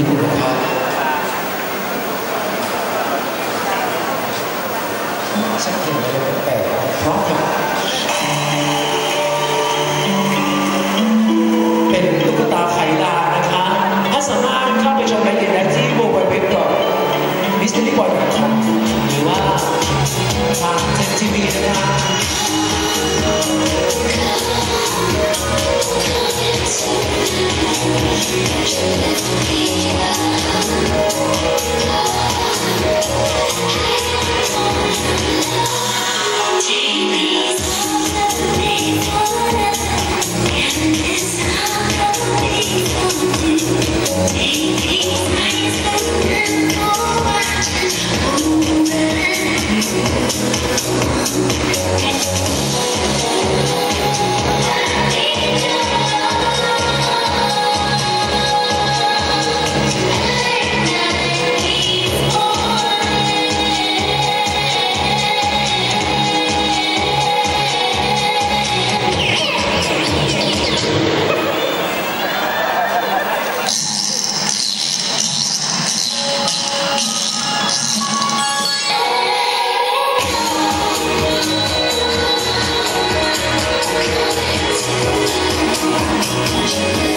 ญี่ปุ่นนะครับสักเพลงอะไรแปลกๆเพราะครับเป็นตุ๊กตาไขลานนะคะถ้าสามารถเข้าไปชมรายละเอียดได้ที่ www.mysteryboy.com หรือว่าทางเทนทีวีนะคะ We'll be right back.